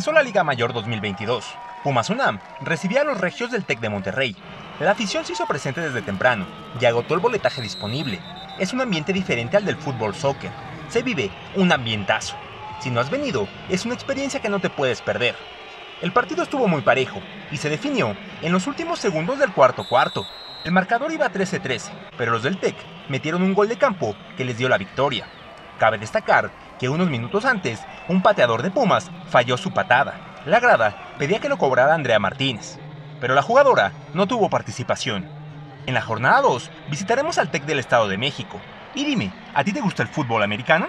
Comenzó la Liga Mayor 2022. Pumas UNAM recibía a los regios del TEC de Monterrey. La afición se hizo presente desde temprano y agotó el boletaje disponible. Es un ambiente diferente al del fútbol soccer. Se vive un ambientazo. Si no has venido, es una experiencia que no te puedes perder. El partido estuvo muy parejo y se definió en los últimos segundos del cuarto. El marcador iba 13-13, pero los del TEC metieron un gol de campo que les dio la victoria. Cabe destacar que unos minutos antes, un pateador de Pumas falló su patada. La grada pedía que lo cobrara Andrea Martínez, pero la jugadora no tuvo participación. En la jornada 2 visitaremos al TEC del Estado de México. Y dime, ¿a ti te gusta el fútbol americano?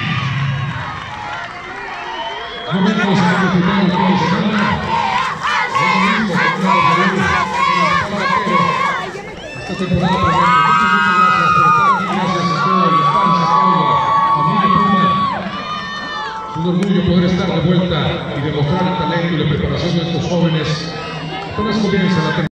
Momentos en que Esta temporada, muchas gracias por estar aquí, gracias a todo el fans, a toda la familia Puma. Es un orgullo poder estar de vuelta y demostrar el talento y la preparación de estos jóvenes. Apenas comienza la temporada.